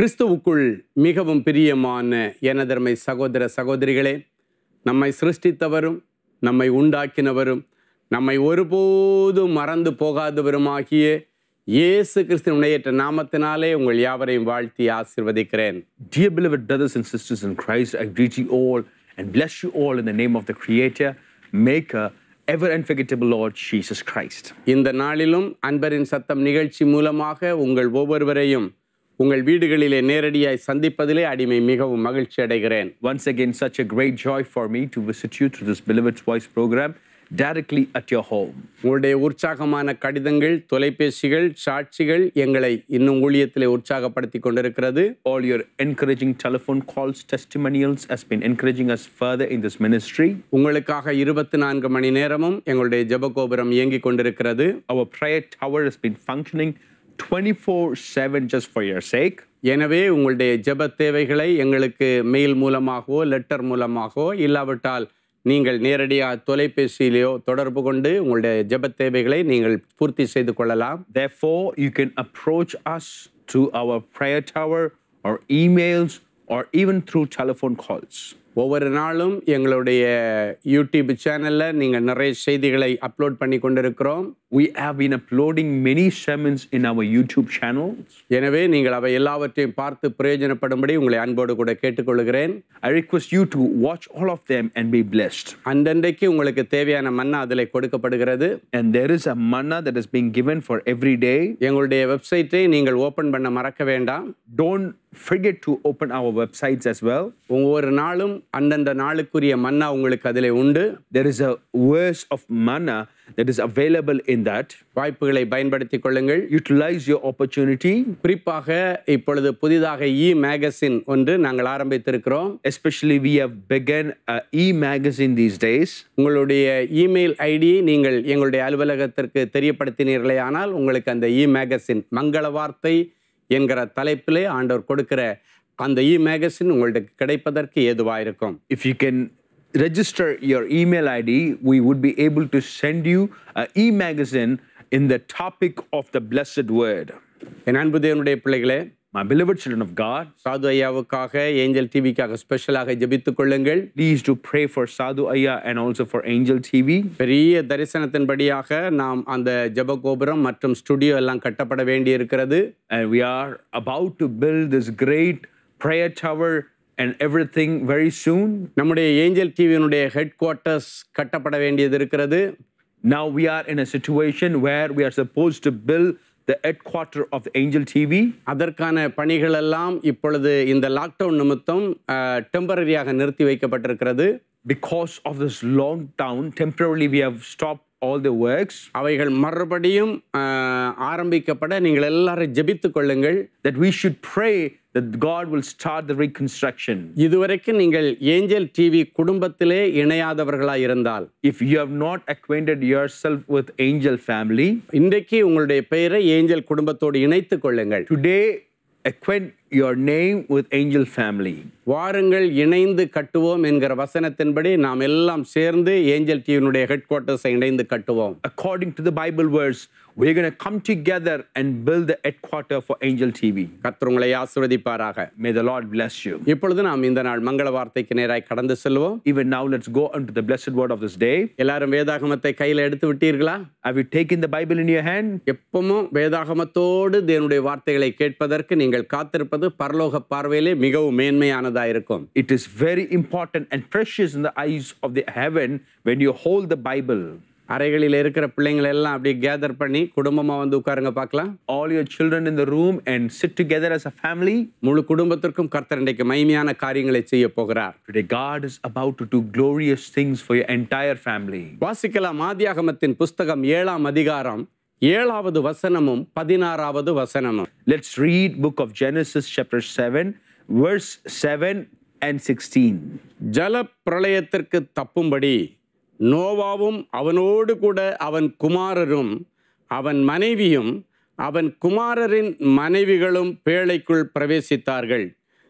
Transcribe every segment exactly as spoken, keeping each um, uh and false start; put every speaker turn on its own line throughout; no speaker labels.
கிறிஸ்துவுக்குள் மிகவும் பிரியமான எனதர்மை சகோதர சகோதரிகளே, நம்மை சிருஷ்டித்தவரும் நம்மை உண்டாக்கினவரும் நம்மை ஒருபோதும் மறந்து போகாதவருமாகிய இயேசு கிறிஸ்துவின் ஏற்ற நாமத்தினாலே உங்கள் யாவரையும் வாழ்த்தி ஆசீர்வதிக்கிறேன்.
Dear beloved brothers and sisters in Christ, I greet you all and bless you all in the name of the Creator, Maker, ever unforgettable Lord Jesus Christ.
இந்த நாளிலும் அன்பரின் சத்தம் நிகழ்ச்சி மூலமாக உங்கள் ஒவ்வொருவரையும் உங்கள் வீடுகளிலே நேரடியாய் சந்திப்பதிலே அடிமை மிகவும் மகிழ்ச்சி அடைகிறேன்.
Once again, such a great joy for me to visit you through this Beloved's Voice program directly at your home.
உங்களுடைய உற்சாகமான கடிதங்கள், தொலைபேசிகள், சாட்சிகள் எங்களை இன்னும் ஊழியத்திலே உற்சாகப்படுத்தி கொண்டிருக்கிறது.
All your encouraging telephone calls, testimonials has been encouraging us further in this ministry.
உங்களுக்காக இருபத்தி நான்கு மணி நேரமும் எங்களுடைய ஜெப கோபுரம் இயங்கிக் கொண்டிருக்கிறது.
Our prayer tower has been functioning twenty-four seven just for your sake.
எனவே உங்களுடைய ஜெப தேவைகளை எங்களுக்கு மெயில் மூலமாகவோ லெட்டர் மூலமாகவோ இல்லாவிட்டால் நீங்கள் நேரடியாக தொலைபேசியிலேயோ தொடர்பு கொண்டு உங்களுடைய ஜெப தேவைகளை நீங்கள் பூர்த்தி செய்து கொள்ளலாம்.
Therefore, you can approach us through our prayer tower or emails or even through telephone calls.
ஒவ்வொரு நாளும் எங்களுடைய யூடியூப் சேனலில் நீங்கள் நிறைய செய்திகளை அப்லோட் பண்ணி கொண்டிருக்கிறோம்.
We have been uploading many sermons in our YouTube channels.
எனவே நீங்கள் அவை எல்லாவற்றையும் பார்த்து பிரயோஜனப்படும்படி உங்களை அன்போடு கூட கேட்டுக்கொள்கிறேன்.
I request you to watch all of them and be blessed.
அன்றன்றைக்கு உங்களுக்கு தேவையான மன்னா அதில் கொடுக்கப்படுகிறது.
And there is a manna that is being given for every day.
எங்களுடைய வெப்சைட்டை நீங்கள் ஓப்பன் பண்ண மறக்க வேண்டாம்.
Don't forget to open our websites as well.
ஒவ்வொரு நாளும் அந்தந்த நாளுக்குரிய மன்னா உங்களுக்கு அதிலே உண்டு.
There is a verse of manna that is available in that.
வாய்ப்புகளை பயன்படுத்திக் கொள்ளுங்கள்.
Utilize your opportunity.
குறிப்பாக இப்பொழுது புதிதாக இ மேகசின் ஒன்று நாங்கள் ஆரம்பித்திருக்கிறோம்.
Especially we have begun a e-magazine these days.
உங்களுடைய இமெயில் ஐடி நீங்கள் எங்களுடைய அலுவலகத்திற்கு தெரியப்படுத்தினீர்களே ஆனால் உங்களுக்கு அந்த இ மேகசின் மங்கள வார்த்தை என்கிற தலைப்பிலே ஆண்டவர் கொடுக்கிற அந்த இ மேகசின் உங்களுக்கு கிடைப்பதற்கு ஏதுவாயிருக்கும்.
If you can register your email I D, we would be able to send you an e-magazine in the topic of the blessed word.
என் அன்பு தேவனுடைய பிள்ளைகளே,
My beloved children of God,
சாது ஐயாவுக்காக ஏஞ்சல் டிவிக்காக ஸ்பெஷலாக ஜெபித்துக் கொள்ளுங்கள்.
please do pray for Sadhu Ayya and also for Angel T V.
பெரிய தரிசனத்தின்படியாக நாம் அந்த ஜெப கோபுரம் மற்றும் ஸ்டுடியோ எல்லாம் கட்டப்பட வேண்டி இருக்கிறது.
And we are about to build this great prayer tower and everything very soon.
நம்முடைய ஏஞ்சல் டிவியினுடைய ஹெட் குவார்ட்டர்ஸ் கட்டப்பட வேண்டியது இருக்கிறது.
Now we are in a situation where we are supposed to build the headquarter of Angel T V.
அதற்கான பணிகள் எல்லாம் இப்பொழுது இந்த லாக்டவுன் நிமித்தம் டெம்பரரியாக நிறுத்தி வைக்கப்பட்டிருக்கிறது.
Because of this lockdown, temporarily we have stopped all the works.
அவைகள் மறுபடியும் ஆரம்பிக்கப்பட நீங்கள் எல்லாரும் ஜெபித்துக் கொள்ளுங்கள்.
That we should pray that God will start the reconstruction.
இதுவரைக்கும் நீங்கள் ஏஞ்சல் டிவி குடும்பத்திலே இணையாதவர்களாய் இருந்தால்,
if you have not acquainted yourself with Angel family,
இன்றைக்கு உங்களுடைய பெயரை ஏஞ்சல் குடும்பத்தோடு இணைத்துக் கொள்ளுங்கள்.
today acquaint your name with Angel family.
வாருங்கள் இணைந்து கட்டுவோம் என்கிற வசனத்தின்படி நாம் எல்லாம் சேர்ந்து ஏஞ்சல் டிவியினுடைய ஹெட் குவார்ட்டர்ஸை இணைந்து கட்டுவோம்.
According to the Bible verse, we're going to come together and build the headquarter for Angel T V.
கர்த்தர் உங்களை ஆசீர்வதிப்பாராக.
May the Lord bless you.
இப்பொழுது நாம் இந்த நாள் மங்கள வார்த்தைக்கு நேராய் கடந்து செல்வோம்.
Even now, let's go unto the blessed word of this day.
எல்லாரும் வேதாகமத்தை கையில் எடுத்து விட்டீர்களா?
Have you taken the Bible in your hand?
எப்பவும் வேதாகமத்தோடு தேவனுடைய வார்த்தைகளை கேட்பதற்கு நீங்கள் காத்திருப்பது பரலோக பார்வையிலே மிகவும் மேன்மையானதா இருக்கும்.
It is very important and precious in the eyes of the heaven when you hold the Bible.
அறைகளில் இருக்கிற பிள்ளைங்களை எல்லாம் அப்படியே கேதர் பண்ணி குடும்பமா வந்து உட்காருங்க பார்க்கலாம்.
All your children in the room and sit together as a family.
முழு குடும்பத்திற்கும் கர்த்தர் இன்றைக்கு மகிமையான காரியங்களை செய்ய போகிறார்.
Today God is about to do glorious things for your entire family.
வாசிக்கலாம் ஆதியாகமத்தின் புஸ்தகம் ஏழாம் அதிகாரம் ஏழாவது வசனமும் பதினாறாவது வசனமும்.
Let's read book of Genesis chapter seven verse seven and sixteen.
ஜல பிரளயத்திற்கு தப்பும்படி நோவாவும் அவனோடு கூட அவன் குமாரரும் அவன் மனைவியும் அவன் குமாரரின் மனைவிகளும் பேழைக்குள் பிரவேசித்தார்கள்.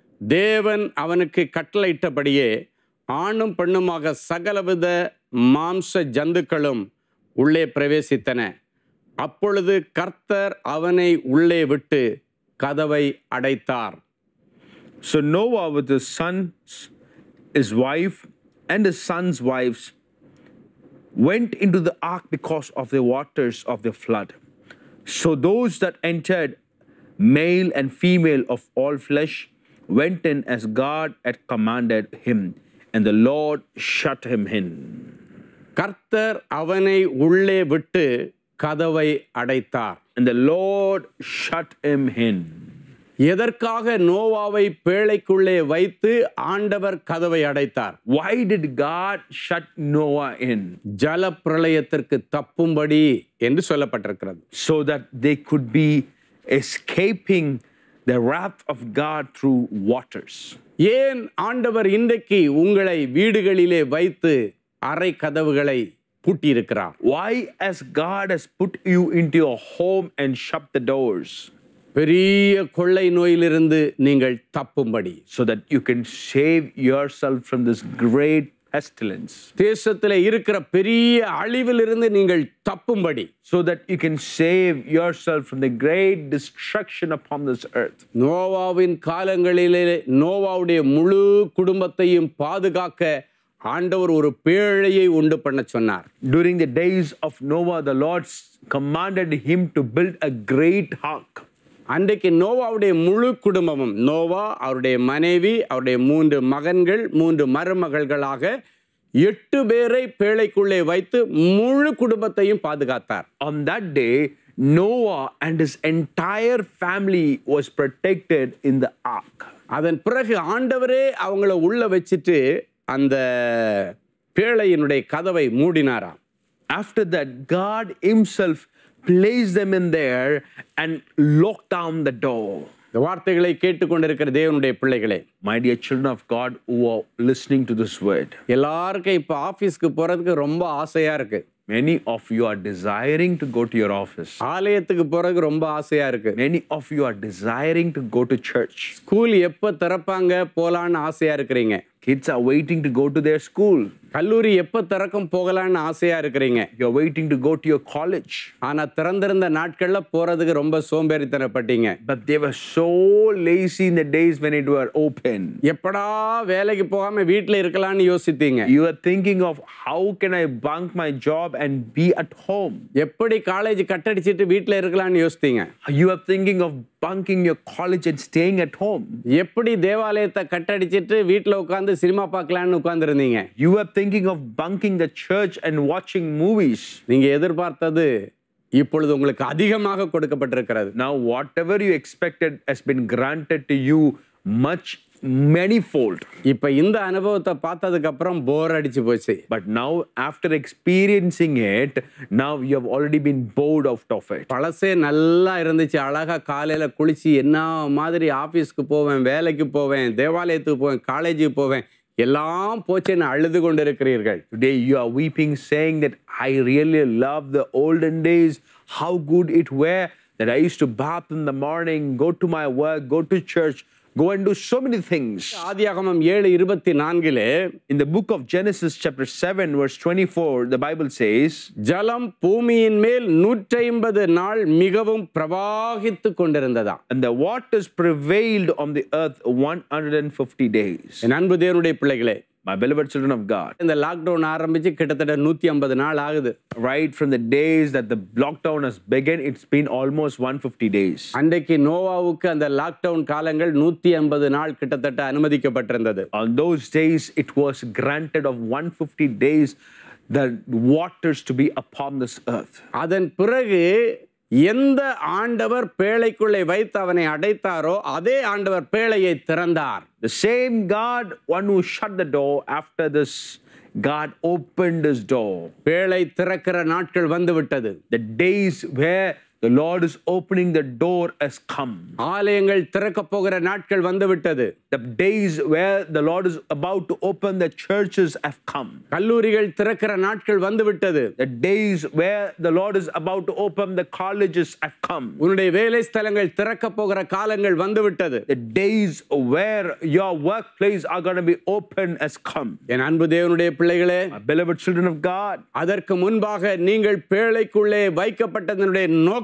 தேவன் அவனுக்கு கட்டளையிட்டபடியே ஆணும் பெண்ணுமாக சகலவித மாம்ச ஜந்துக்களும் உள்ளே பிரவேசித்தன. அப்பொழுது கர்த்தர் அவனை உள்ளே விட்டு கதவை அடைத்தார்.
So Noah with his sons, his wife, and his sons' wives went into the ark because of the waters of the flood. So those that entered, male and female of all flesh, went in as God had commanded him, and the Lord shut him in.
கர்த்தர் அவனை உள்ளே விட்டு கதவை அடைத்தார்.
And the Lord shut him in.
எதற்காக நோவாவை பேழைக்குள்ளே வைத்து ஆண்டவர் கதவை அடைத்தார்?
Why did God shut Noah in?
ஜல பிரளயத்திற்கு தப்பும்படி என்று சொல்லப்பட்டிருக்கிறது.
So that they could be escaping the wrath of God through waters.
ஏன் ஆண்டவர் இன்றைக்கு உங்களை வீடுகளிலே வைத்து அறை கதவுகளை பூட்டியிருக்கிறார்?
Why has God has put you into your home and shut the doors?
பெரிய கொள்ளை நோயிலிருந்து நீங்கள் தப்பும்படி.
So that you can save yourself from this great pestilence.
தேசத்திலே இருக்கிற பெரிய அழிவிலிருந்து நீங்கள் தப்பும்படி.
So that you can save yourself from the great destruction upon this earth.
நோவாவின் காலங்களிலே நோவாவுடைய முழு குடும்பத்தையும் பாதுகாக்க ஆண்டவர் ஒரு பேழையை உண்டு பண்ண சொன்னார்.
During the days of Noah, the Lord commanded him to build a great ark.
அன்றைக்கு நோவாவுடைய முழு குடும்பமும், நோவா, அவருடைய மனைவி, அவருடைய மூன்று மகன்கள், மூன்று மருமகள்களாக எட்டு பேரை பேழைக்குள்ளே வைத்து முழு குடும்பத்தையும் பாதுகாத்தார்.
On that day, Noah and his entire family was protected in the ark.
அதன் பிறகு ஆண்டவரே அவங்கள உள்ள வச்சிட்டு அந்த பேழையினுடைய கதவை மூடினாராம்.
After that, God himself placed them in there and locked down the door.
இந்த வார்த்தைகளை கேட்டுக்கொண்டிருக்கிற தேவனுடைய பிள்ளைகளே,
My dear children of God who are listening to this word,
எல்லாருக்கும் இப்ப ஆபீஸ்க்கு போறதுக்கு ரொம்ப ஆசையா இருக்கு.
many of you are desiring to go to your office.
ஆலயத்துக்கு போறதுக்கு ரொம்ப ஆசையா இருக்கு.
Many of you are desiring to go to church.
School எப்ப திறப்பாங்க போலான்னு ஆசையா இருக்கிறீங்க.
Kids are waiting to go to their school.
கல்லூரி எப்ப திறக்கும் போகலான்னு ஆசையா இருக்கிறீங்க.
You're waiting to go to your college.
ஆனா திறந்திருந்த நாட்கள்ல போறதுக்கு ரொம்ப சோம்பேறித்தனப்பட்டீங்க.
But they were so lazy in the days when it were open.
எப்படா வேலைக்கு போகாம வீட்ல இருக்கலாம்னு யோசித்தீங்க.
You are thinking of how can I bunk my job and be at home.
எப்படி காலேஜ் கட்டடிச்சிட்டு வீட்ல இருக்கலாம்னு யோசித்தீங்க.
You are thinking of bunking your college and staying at home.
எப்படி தேவாலயத்தை கட்டடிச்சிட்டு வீட்ல உட்கார்ந்து சினிமா பார்க்கலாம்னு உட்கார்ந்திருந்தீங்க.
You are thinking of bunking the church and watching movies.
நீங்க எதிர்பார்த்தது இப்பொழுது உங்களுக்கு அதிகமாக கொடுக்கப்பட்டிருக்கிறது.
Now whatever you expected has been granted to you much manyfold.
இப்ப இந்த அனுபவத்தை பார்த்ததுக்கு அப்புறம் போர் அடிச்சு போச்சு.
But now after experiencing it, now you have already been bored out of it.
பழசே நல்லா இருந்துச்சு. அழகா காலையில குளிச்சு என்ன மாதிரி ஆபீஸ்க்கு போவேன், வேலைக்கு போவேன், தேவாலயத்துக்கு போவேன், காலேஜுக்கு போவேன், எல்லாம் போச்சுன்னு அழுது கொண்டிருக்கிறீர்கள்.
Today you are weeping, saying that I really love the olden days, how good it were, that I used to bath in the morning, go to my work, go to church, go and do so many things.
ஆதியாகமம் ஏழு இருபத்தி நான்கிலே
In the book of Genesis chapter seven verse twenty-four, the Bible says,
ஜலம் பூமியின் மேல் நூற்றி ஐம்பது நாள் மிகவும் பிரவாகித்து கொண்டிருந்ததா.
and the waters prevailed on the earth one hundred fifty days.
என் அன்பு தேவனுடைய பிள்ளைகளே,
My beloved children of God,
இந்த லாக்டவுன் ஆரம்பிச்சு கிட்டத்தட்ட நூத்தி ஐம்பது நாள் ஆகுது.
right from the days that the lockdown has begun, it's been almost one hundred fifty days.
அன்றைக்கு நோவாவுக்கு அந்த லாக்டவுன் காலங்கள் நூத்தி ஐம்பது நாள் கிட்டத்தட்ட அனுமதிக்கப்பட்டிருந்தது.
On those days, it was granted of one hundred fifty days the waters to be upon this earth.
அதன் பிறகு எந்த ஆண்டவர் பேழைக்குள்ளே வைத்து அவனை அடைத்தாரோ அதே ஆண்டவர் பேழையை திறந்தார்.
The same God, one who shut the door, after this, God opened his door.
பேழை திறக்கிற நாட்கள் வந்து விட்டது.
The days where the Lord is opening the door has come.
ஆலயங்கள் திறக்க போகிற நாட்கள் வந்து விட்டது.
The days where the Lord is about to open the churches have come.
கல்லூரிகள் திறக்கிற நாட்கள் வந்து விட்டது.
The days where the Lord is about to open the colleges have come.
உன்னுடைய வேலை ஸ்தலங்கள் திறக்க போகிற காலங்கள் வந்து விட்டது.
The days where your workplace are going to be open has come.
என் அன்பு தேவனுடைய பிள்ளைகளே,
My beloved children of God,
அதற்கு முன்பாக நீங்கள் பேழைக்குள்ளே வைக்கப்பட்டதனுடைய நோக்கம்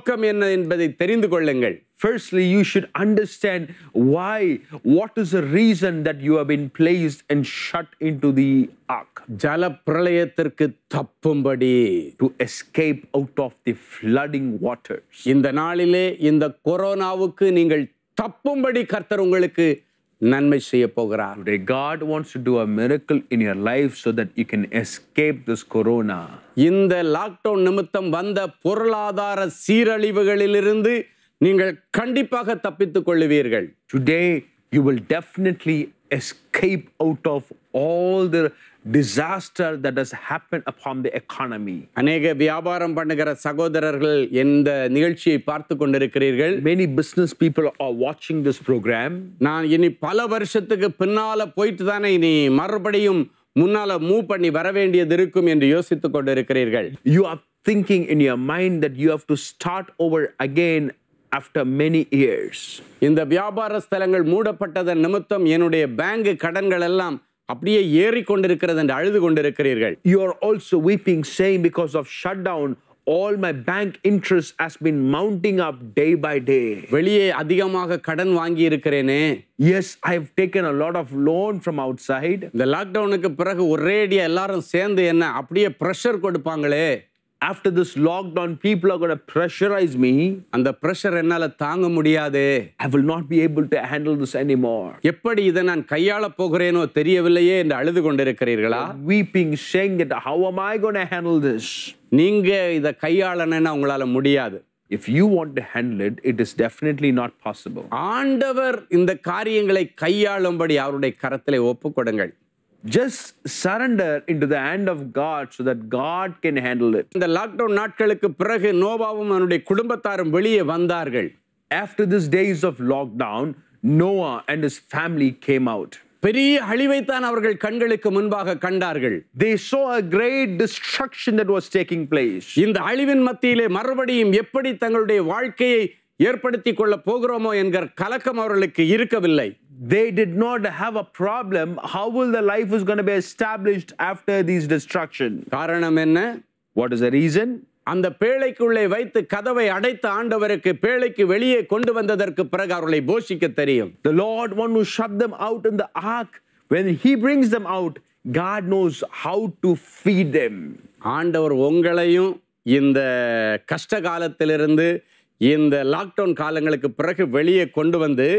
நோக்கம் என்ன என்பதை தெரிந்து கொள்ளுங்கள்.
Firstly, you should understand why, what is the reason that you have been placed and shut into the ark.
ஜல பிரளயத்திற்கு தப்பும்படி,
To escape out of the flooding waters.
இந்த நாளிலே இந்த கொரோனாவுக்கு நீங்கள் தப்பும்படி கர்த்தர் உங்களுக்கு நன்மை செய்ய போகிறார்.
Today, God wants to do a miracle in your life so that you can escape this corona.
இந்த லாக்டவுன் நிமித்தம் வந்த பொருளாதார சீரழிவுகளிலிருந்து நீங்கள் கண்டிப்பாக தப்பித்துக் கொள்ளுவீர்கள்.
Today, you will definitely escape out of all the disaster that has happened upon the economy.
அநேக வியாபாரம் பண்ணுகிற சகோதரர்கள் இந்த நிகழ்ச்சியை பார்த்து கொண்டிருக்கிறீர்கள்.
Many business people are watching this program.
நான் இனி பல வருஷத்துக்கு பின்னால போயிட்டு தானே இனி மறுபடியும் முன்னால மூவ் பண்ணி வர வேண்டியது இருக்கும் என்று யோசித்துக் கொண்டிருக்கிறீர்கள்.
You are thinking in your mind that you have to start over again after many years.
இந்த வியாபார ஸ்தலங்கள் மூடப்பட்டதன் நிமித்தம் என்னுடைய பேங்க் கடன்கள் எல்லாம் அப்படியே ஏறி கொண்டிருக்கிறது என்று அழுது கொண்டிருக்கிறீர்கள்.
You are also weeping, saying because of shutdown, all my bank interest has been mounting up day by day.
வெளியே அதிகமாக கடன் வாங்கி இருக்கிறேனே.
Yes, I have taken a lot of loan from outside.
இந்த லாக்டவுனுக்கு பிறகு ஒரேடியா எல்லாரும் சேர்ந்து என்ன அப்படியே பிரஷர் கொடுப்பாங்களே.
After this lockdown, people are going to pressurize me.
அந்த பிரஷர் என்னால தாங்க முடியாது.
I will not be able to handle this anymore.
எப்படி இதை நான் கையாள போகிறேனோ தெரியவில்லையே என்று அழுது கொண்டிருக்கிறீர்களா?
Weeping, saying that how am I going to handle this?
நீங்க இதை கையாளணும்னா உங்களால முடியாது.
If you want to handle it, it is definitely not possible.
ஆண்டவர் இந்த காரியங்களை கையாளும்படி அவருடைய கரத்திலே ஒப்புக்கொடுங்கள்.
Just surrender into the hand of God so that God can handle it.
இந்த லாக்டவுன் நாட்களுக்கு பிறகு நோவாவும் அவனுடைய குடும்பத்தாரும் வெளியே வந்தார்கள்.
After these days of lockdown, Noah and his family came out.
பெரிய அழிவைத்தான் அவர்கள் கண்களுக்கு முன்பாக கண்டார்கள்.
They saw a great destruction that was taking place.
இந்த அழிவின் மத்தியிலே மறுபடியும் எப்படி தங்களுடைய வாழ்க்கையை ஏற்படுத்திக் கொள்ள போகிறோமோ என்கிற கலக்கம் அவர்களுக்கு இருக்கவில்லை.
They did not have a problem. How will the life is going to be established after these destruction?
காரணம் என்ன?
What is the reason?
அந்த பேழைக்குள்ளே வைத்து கதவை அடைத்த ஆண்டவருக்கு பேழைக்கு வெளியே கொண்டு வந்ததற்கு பிறகு அவர்களை போஷிக்க தெரியும்.
The Lord want to shut them out in the ark. When he brings them out, God knows how to feed them.
ஆண்டவர் உங்களையும் இந்த கஷ்ட காலத்திலிருந்து இந்த லாக்டவுன் காலங்களுக்கு பிறகு வெளியே கொண்டு வந்து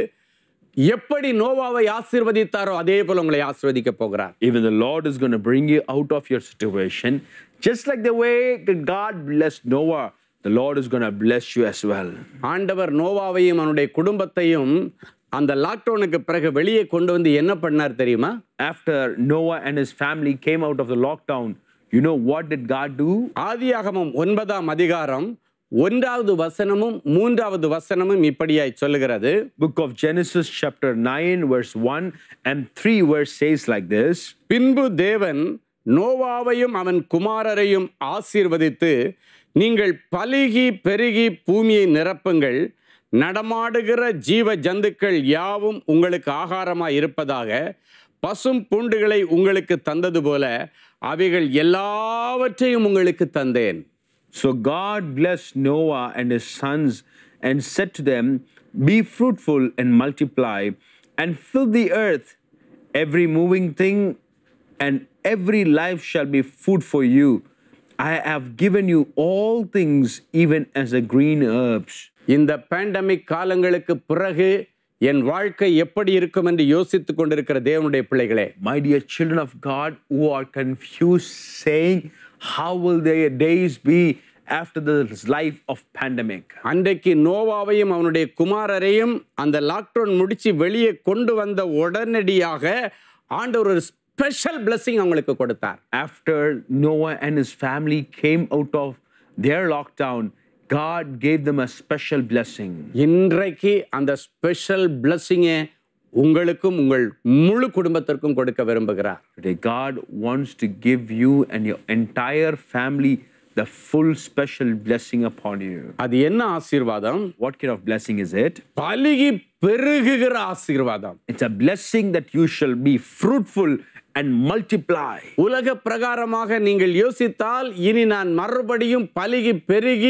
எப்படி நோவாவை ஆசீர்வதித்தாரோ அதே போல உங்களை ஆசீர்வதிக்க போகிறார்.
Even the Lord is going to bring you out of your situation, just like the way that God blessed Noah, the Lord is going to bless you as well.
ஆண்டவர் நோவாவையும் அவனுடைய குடும்பத்தையும் அந்த லாக்டவுனுக்கு பிறகு வெளியே கொண்டு வந்து என்ன பண்ணார் தெரியுமா?
After Noah and his family came out of the lockdown, you know what did God do?
ஆதியாகமம் ஒன்பதாம் அதிகாரம் ஒன்றாவது வசனமும் மூன்றாவது வசனமும் இப்படியாய் சொல்லுகிறது.
Book of Genesis chapter nine verse one and three verse says like this.
பின்பு தேவன் நோவாவையும் அவன் குமாரரையும் ஆசீர்வதித்து, நீங்கள் பலுகி பெருகி பூமியை நிரப்புங்கள், நடமாடுகிற ஜீவ ஜந்துக்கள் யாவும் உங்களுக்கு ஆகாரமாய் இருப்பதாக, பசும் பூண்டுகளை உங்களுக்கு தந்தது போல அவைகள் எல்லாவற்றையும் உங்களுக்கு தந்தேன்.
So God blessed Noah and his sons and said to them, be fruitful and multiply and fill the earth. Every moving thing and every life shall be food for you. I have given you all things, even as the green herbs.
இந்த pandemic காலங்களுக்கு பிறகு என் வாழ்க்கை எப்படி இருக்கும் என்று யோசித்துக் கொண்டிருக்கிற தேவனுடைய பிள்ளைகளே,
My dear children of God who are confused, saying, how will their days be after this life of pandemic?
அன்றைக்கு நோவாவையும் அவனுடைய குமாரரையும் அந்த லாக்டவுன் முடிச்சு வெளியே கொண்டு வந்த உடனடியாக ஆண்டவர் ஒரு ஸ்பெஷல் பிளெஸிங் அவங்களுக்கு கொடுத்தார்.
After Noah and his family came out of their lockdown, God gave them a special blessing.
இன்றைக்கு அந்த ஸ்பெஷல் பிளெஸிங்கை உங்களுக்கும் உங்கள் முழு குடும்பத்திற்கும் கொடுக்க விரும்புகிறார்.
Today God wants to give you and your entire family the full special blessing upon you.
அது என்ன ஆசீர்வாதம்?
What kind of blessing is it?
பலுகி பெருகுகிற ஆசீர்வாதம்.
It's a blessing that you shall be fruitful and multiply.
உலக பிரகாரமாக நீங்கள் யோசித்தால் இனி நான் மறுபடியும் பலுகி பெருகி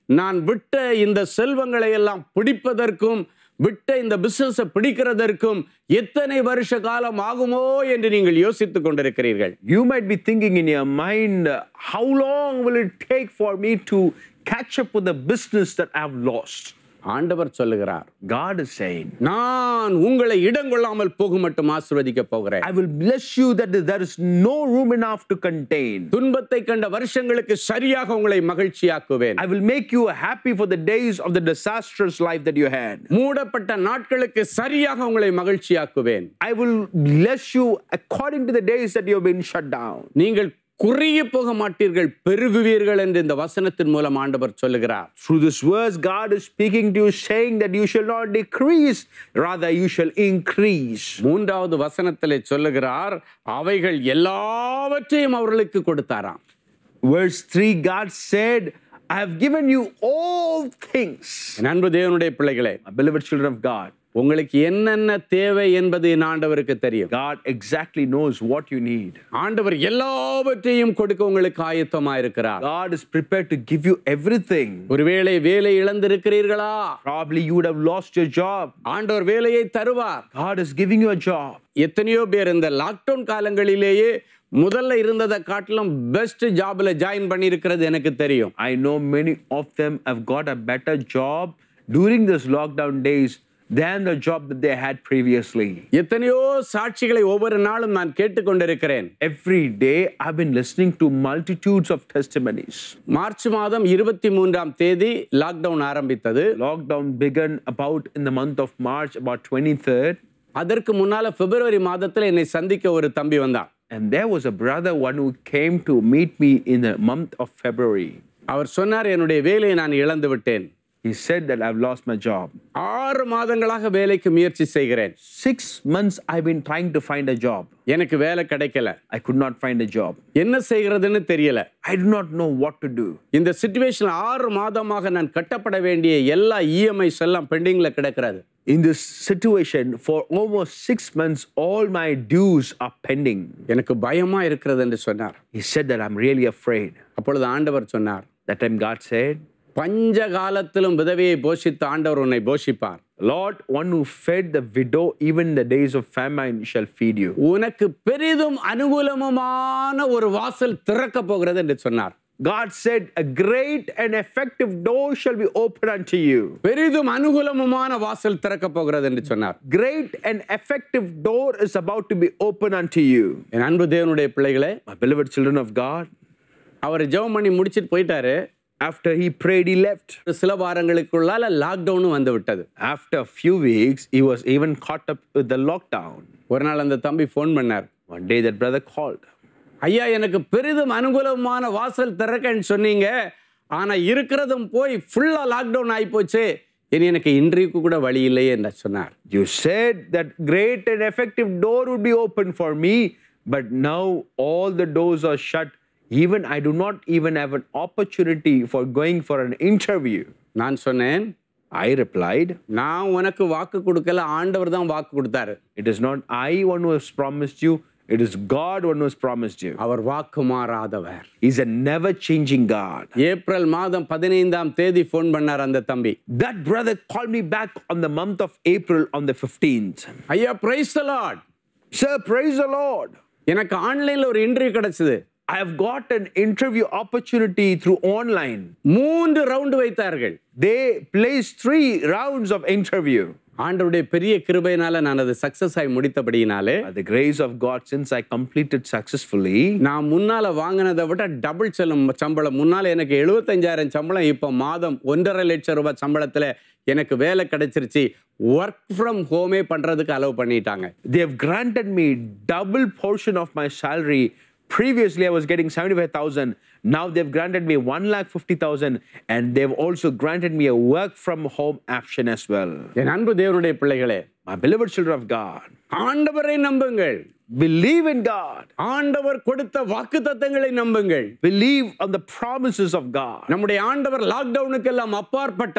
நான் விட்ட இந்த செல்வங்களை எல்லாம் பிடிப்பதற்கும் விட்ட இந்த பிசினஸை பிடிக்கிறதற்கும் எத்தனை வருஷ காலம் ஆகுமோ என்று நீங்கள் யோசித்துக் கொண்டிருக்கிறீர்கள்.
You might be thinking in your mind, how long will it take for me to catch up with the business that I've lost?
ஆண்டவர் சொல்லுகிறார்,
God is saying,
நான் உங்களை இடங்கொள்ளாமல் போகும் மட்டும் ஆசீர்வதிக்க போகிறேன்.
I will bless you that there is no room enough to contain.
துன்பத்தை கண்ட வருஷங்களுக்கு சரியாக உங்களை மகிழ்ச்சியாக்குவேன்.
I will make you happy for the days of the disastrous life that you had.
மூடப்பட்ட நாட்களுக்கு சரியாக உங்களை மகிழ்ச்சியாக்குவேன்.
I will bless you according to the days that you have been shut down.
நீங்கள் குறுகி போக மாட்டீர்கள், பெருகுவீர்கள் என்று இந்த வசனத்தின் மூலம் ஆண்டவர் சொல்லுகிறார்.
Through this verse, God is speaking to you, saying that you shall not decrease, rather you shall increase.
மூன்றாவது வசனத்திலே சொல்லுகிறார், அவைகள் எல்லாவற்றையும் அவர்களுக்கு கொடுத்தாராம்.
Verse three, God said, I have given you all things.
என் அன்பு தேவனுடைய பிள்ளைகளே,
My beloved children of God,
உங்களுக்கு என்னென்ன தேவை என்பது என் ஆண்டவருக்கு தெரியும்.
God exactly knows what you need.
ஆண்டவர் எல்லாவற்றையும் கொடுக்க உங்களுக்கு ஆயத்தமா இருக்கிறார்.
God is prepared to give you everything.
ஒருவேளை வேலை இழந்திருக்கிறீர்களா?
Probably you would have lost your job.
ஆண்டவர் வேலையை தருவார்.
God is giving you a job.
எத்தனையோ பேர் இந்த லாக்டவுன் காலங்களிலேயே முதல்ல இருந்ததை காட்டிலும் பெஸ்ட் ஜாப்ல ஜாயின் பண்ணி இருக்கிறது எனக்கு தெரியும்.
I know many of them have got a better job during this lockdown days than the job that they had previously.
எத்தனையோ சாட்சிகளை ஒவ்வொரு நாளும் நான் கேட்டுக்கொண்டிருக்கிறேன்.
Every day I've been listening to multitudes of testimonies.
March மாதம் இருபத்தி மூன்றாம் தேதி லாக்டவுன் ஆரம்பித்தது.
Lockdown began about in the month of March, about twenty-third.
அதற்கு முன்னால பிப்ரவரி மாதத்துல என்னை சந்திக்க ஒரு தம்பி வந்தான்.
And there was a brother, one who came to meet me in the month of February.
அவர் சொன்னார், என்னுடைய வேலையை நான் இழந்து விட்டேன்.
He said that I've lost my job.
ஆறு மாதங்களாக வேலைக்கு முயற்சி செய்கிறேன்.
Six months I've been trying to find a job.
எனக்கு வேலை கிடைக்கல.
I could not find a job.
என்ன செய்கிறதுன்னு தெரியல.
I do not know what to do.
இந்த சிச்சுவேஷன் ஆறு மாதமாக நான் கட்டப்பட வேண்டிய எல்லா இஎம்ஐஸ் எல்லாம் பெண்டிங்ல கிடக்கிறது.
In this situation, for almost six months, all my dues are pending.
எனக்கு பயமா இருக்கிறது என்று சொன்னார்.
He said that I'm really afraid.
அப்பொழுது ஆண்டவர் சொன்னார்,
That time God said,
பஞ்ச காலத்திலும் விதவையை போஷித்த ஆண்டவர் உன்னை போஷிப்பார்.
Lord, one who fed the widow even in the days of famine shall feed you.
உனக்கு பெரிதும் அனுகூலமான ஒரு வாசல் திறக்க போகிறது என்று சொன்னார்.
God said, a great and effective door shall be opened unto you.
பெரிதும் அனுகூலமான வாசல் திறக்க போகிறது என்று சொன்னார்.
Great and effective door is about to be opened unto you.
என் அன்பு தேவனுடைய பிள்ளைகளே,
My beloved children of God,
அவர் ஜெபம் பண்ணி முடிச்சிட்டு போயிட்டாரு.
after he prayed, he left.
சில வாரங்களுக்குள்ளால லாக்டவுனும் வந்து விட்டது.
After a few weeks, he was even caught up with the lockdown.
ஒரு நாள் அந்த தம்பி ஃபோன் பண்ணார்.
One day that brother called.
ஐயா, எனக்கு பெரிதும் அனுகூலமான வாசல் திறக்கன்னு சொன்னீங்க, ஆனா இருக்கிறதும் போய் ஃபுல்லா லாக்டவுன் ஆகி போச்சு. இனி எனக்கு இன்றைக்கு கூட வழி இல்லையே என்று சொன்னார்.
You said that great and effective door would be open for me, but now all the doors are shut. Even I do not even have an opportunity for going for an interview.
நான் சொன்னேன்,
I replied,
நான் உனக்கு வாக்கு கொடுக்கல, ஆண்டவர் தான் வாக்கு கொடுத்தாரு.
it is not I one who has promised you, it is God one who has promised you.
அவர் வாக்கு மாறாதவர்.
He's a never changing God.
April மாதம் பதினைந்தாம் தேதி ஃபோன் பண்ணார் அந்த தம்பி.
That brother called me back on the month of April on the fifteenth.
ஐயா, praise the Lord.
Sir, praise the Lord.
எனக்கு ஆன்லைன்ல ஒரு இன்டர்வியூ கிடைச்சது.
I have got an interview opportunity through online.
மூன்று ரவுண்ட் வைத்தார்கள்.
They placed three rounds of interview.
ஆண்டவருடைய பெரிய கிருபையினால நான் அது சக்சஸ் ஆகி முடித்தபடியினாலே,
By the grace of God, since I completed successfully,
நான் முன்னால வாங்கினதை விட டபுள் செல்லும் சம்பளம். முன்னால எனக்கு எழுபத்தஞ்சாயிரம் சம்பளம், இப்ப மாதம் ஒன்றரை லட்சம் ரூபாய் சம்பளத்துல எனக்கு வேலை கிடைச்சிருச்சு. ஒர்க் ஃப்ரம் ஹோமே பண்றதுக்கு அலோவ் பண்ணிட்டாங்க.
they have granted me double portion of my salary. Previously, I was getting seventy-five thousand. Now they've granted me one lakh fifty thousand, and they've also granted me a work from home option as well.
என் அன்பு தேவனுடைய பிள்ளைகளே,
My beloved children of God,
ஆண்டவரை நம்புங்கள்.
believe in God.
ஆண்டவர் கொடுத்த வாக்குத்தத்தங்களை நம்புங்கள்.
Believe on the promises of God.
நம்முடைய ஆண்டவர் லாக்டவுனுக்கு எல்லாம் அப்பாற்பட்டவர்.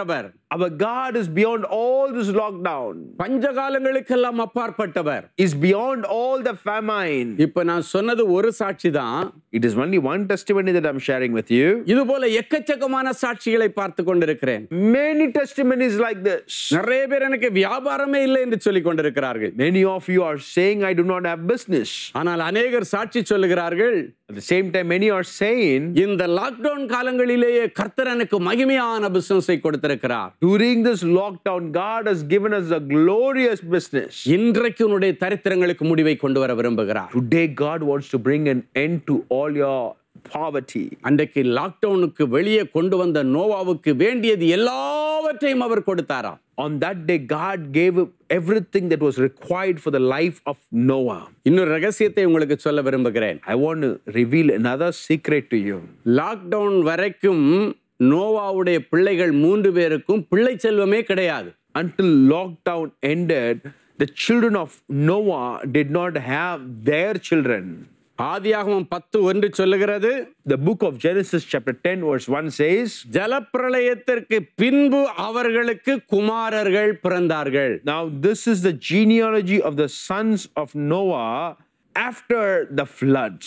Our God is beyond all this lockdown.
பஞ்சகாலங்களுக்கெல்லாம் அப்பாற்பட்டவர்.
Is beyond all the famine.
இப்ப நான் சொன்னது ஒரு சாட்சி தான்.
It is only one testimony that I'm sharing with you.
இது போல எக்கச்சக்கமான சாட்சிகளை பார்த்து கொண்டிருக்கிறேன்.
Many testimonies like this.
நிறைய பேர் எனக்கு வியாபாரமே இல்லை என்று சொல்லிக் கொண்டிருக்கிறார்கள்.
Many of you are saying I do not have business.
ஆனால் அநேகர் சாட்சி சொல்லுகிறார்கள்.
At the same time, many are saying,
இந்த லாக்டவுன் காலங்களிலேயே கர்த்தர் எனக்கு மகிமையான பிசினஸை கொடுத்திருக்கிறார்.
During this lockdown, God has given us a glorious business.
இன்றைக்கு உன்னுடைய தரித்திரங்களுக்கு முடிவை கொண்டு வர விரும்புகிறார்.
Today, God wants to bring an end to all your poverty.
அன்றைக்கு லாக்டவுனுக்கு வெளியே கொண்டு வந்த நோவாவுக்கு வேண்டியது எல்லாவற்றையும் அவர் கொடுத்தாராம்.
On that day, God gave everything that was required for the life of Noah.
இன்னொரு ரகசியத்தை உங்களுக்கு சொல்ல விரும்புகிறேன்.
I want to reveal another secret to you.
Lockdown வரைக்கும் நோவாவுடைய பிள்ளைகள் மூன்று பேருக்கும் பிள்ளை செல்வமே கிடையாது.
Until lockdown ended, the children of Noah did not have their children.
ஆதியாகமம் பத்து ஒன்று சொல்லுகிறது.
The book of Genesis chapter ten verse one says,
ஜலப்பிரளயத்திற்கு பின்பு அவர்களுக்கு குமாரர்கள் பிறந்தார்கள்.
Now this is the genealogy of the sons of Noah after the floods.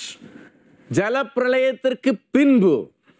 ஜலப்பிரளயத்திற்கு பின்பு,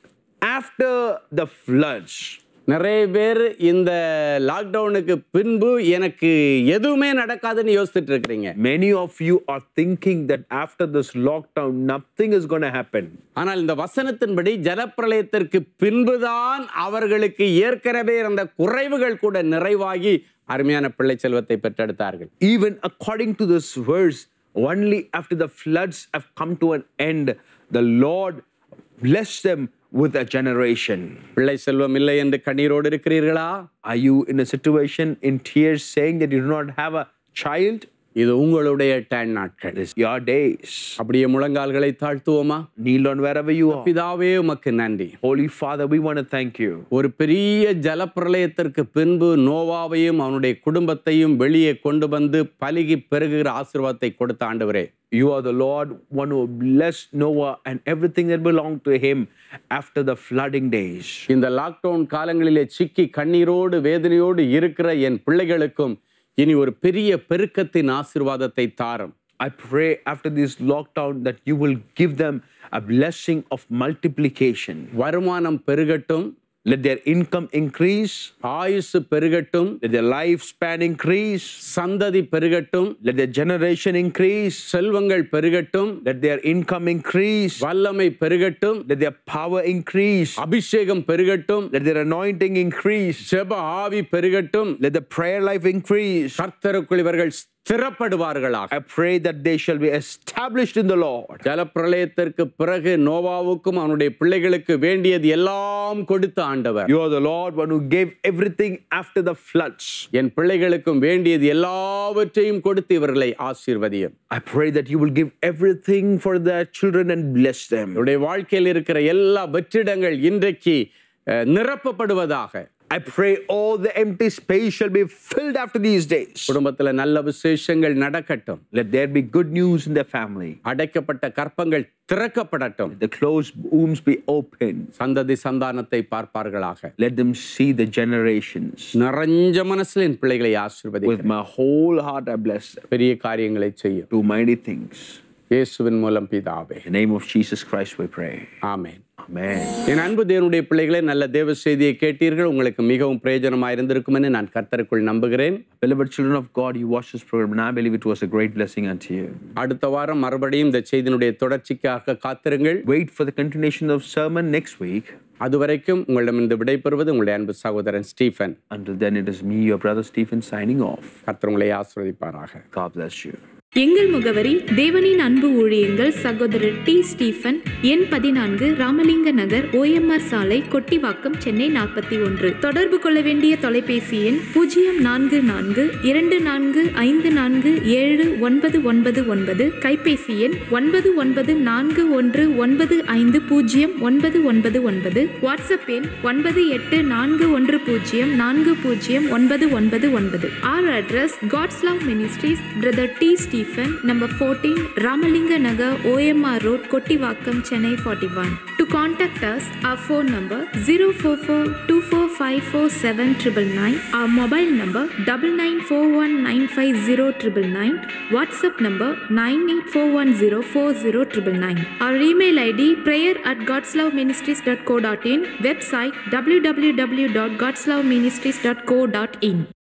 after the floods.
நிறைய பேர் இந்த லாக்டவுனுக்கு பின்பு எனக்கு எதுவுமே நடக்காதுன்னு யோசிச்சுட்டு இருக்கிறீங்க.
Many of you are thinking that after this lockdown nothing is going to happen.
ஆனால் இந்த வசனத்தின்படி ஜலப்பிரளயத்திற்கு பின்புதான் அவர்களுக்கு ஏற்கனவே இருந்த குறைவுகள் கூட நிறைவாகி அருமையான பிள்ளை செல்வத்தை பெற்றெடுத்தார்கள்.
Even according to this verse, only after the floods have come to an end, the Lord blessed them with a generation.
பிள்ளை செல்வம் இல்லை என்று கண்ணீரோடு இருக்கிறீர்களா?
Are you in a situation in tears saying that you do not have a child?
இது உங்களுடைய tan நாட்கள்.
It is your days.
அப்படியே முழங்கால்களை தாழ்த்துவோமா?
Kneel on wherever you are.
பிதாவே உமக்கு நன்றி.
Holy Father, we want to thank you.
ஒரு பெரிய ஜலப்பிரளயத்திற்கு பின்பு நோவாவையும் அவனுடைய குடும்பத்தையும் வெளியே கொண்டு வந்து பலுகி பெருகுகிற ஆசீர்வாதத்தை கொடுத்த ஆண்டவரே,
You are the Lord, one who blessed Noah and everything that belonged to him after the flooding days.
இந்த லாக்டவுன் காலங்களிலே சிக்கி கண்ணீரோடு வேதனையோடு இருக்கிற என் பிள்ளைகளுக்கும் இனி ஒரு பெரிய பெருக்கத்தின் ஆசீர்வாதத்தை தாரும்.
I pray after this lockdown that you will give them a blessing of multiplication.
வருமானம் பெருகட்டும்.
Let their income increase.
ஆயுசு பெருகட்டும்.
Let their lifespan increase.
சந்ததி பெருகட்டும்.
Let their generation increase.
செல்வங்கள் பெருகட்டும்.
Let their income increase.
வல்லமை பெருகட்டும்.
Let their power increase.
அபிஷேகம் பெருகட்டும்.
Let their anointing increase.
ஜெப ஆவி பெருகட்டும்.
Let the prayer life increase.
கர்த்தருக்குள் இவர்கள் ஸ்திரப்படுவார்களாக.
I pray that they shall be established in the Lord.
ஜலப்பிரளயத்திற்கு பிறகு நோவாவுக்கும் அவனுடைய பிள்ளைகளுக்கு வேண்டியது எல்லாம் கொடுத்த ஆண்டவர்.
You are the Lord, one who gave everything after the floods.
என் பிள்ளைகளுக்கும் வேண்டியது எல்லாவற்றையும் கொடுத்து இவர்களை ஆசீர்வதியும்.
I pray that you will give everything for their children and bless them.
இவருடைய வாழ்க்கையில் இருக்கிற எல்லா வெற்றிடங்கள் இன்றைக்கு அஹ், நிரப்பப்படுவதாக.
I pray all the empty space shall be filled after these days.
குடும்பத்தில் நல்ல விசேஷங்கள் நடக்கட்டும்.
Let there be good news in their family.
அடைக்கப்பட்ட கற்பங்கள் திறக்கப்படட்டும்.
The closed wombs be opened.
சந்ததி சந்தானத்தை பார்ப்பார்களாக.
Let them see the generations.
நிறைஞ்ச மனசில் என் பிள்ளைகளை ஆசீர்வதி.
With my whole heart I bless them.
பெரிய காரியங்களை செய்யும்.
Do mighty things.
இயேசுவின் மூலம் பிதாவே.
In the name of Jesus Christ we pray.
Amen.
Amen.
என் அன்பு தேவனுடைய பிள்ளைகளே, நல்ல தேவ செய்தியை கேட்டீர்கள். உங்களுக்கு மிகவும் பிரயோஜனமாக இருந்திருக்கும் என்று நான் கர்த்தருக்குள் நம்புகிறேன்.
Beloved children of God, you watched this program and I believe it was a great blessing unto you.
அடுத்த வாரம் மறுபடியும் இந்த செய்தியினுடைய தொடர்ச்சிக்காக காத்திருங்கள்.
Wait for the continuation of sermon next week.
அதுவரைக்கும் உங்களிடமிருந்து விடைபெறுவது உங்களுடைய அன்பு சகோதரன் Stephen.
Until then, it is me, your brother Stephen, signing off.
கர்த்தர் உங்களை ஆசீர்வதிப்பாராக.
God bless you.
எங்கள் முகவரி தேவனின் அன்பு ஊழியங்கள், சகோதரர் டி ஸ்டீஃபன், எண் பதினான்கு, ராமலிங்க நகர், ஓஎம்ஆர் சாலை, கொட்டிவாக்கம், சென்னை நாற்பத்தி ஒன்று. தொடர்பு கொள்ள வேண்டிய தொலைபேசி எண் பூஜ்ஜியம் நான்கு நான்கு இரண்டு நான்கு ஐந்து நான்கு ஏழு ஒன்பது ஒன்பது ஒன்பது. கைபேசி எண் ஒன்பது ஒன்பது நான்கு ஒன்று ஒன்பது ஐந்து பூஜ்ஜியம் ஒன்பது ஒன்பது ஒன்பது. வாட்ஸ்அப் எண் ஒன்பது எட்டு நான்கு ஒன்று பூஜ்ஜியம் நான்கு பூஜ்ஜியம் ஒன்பது ஒன்பது ஒன்பது. Our address, God's Love Ministries, Brother T. Stephen, Stephen, number fourteen, Ramalinga Nagar, O M R Road, Kottivakkam, Chennai forty-one. To contact us, our phone number zero four four two four five four seven nine nine nine, our mobile number nine nine four one nine five zero nine nine nine, WhatsApp number nine eight four one zero four zero nine nine nine. Our email I D prayer at godsloveministries dot co dot in, website w w w dot godsloveministries dot co dot in.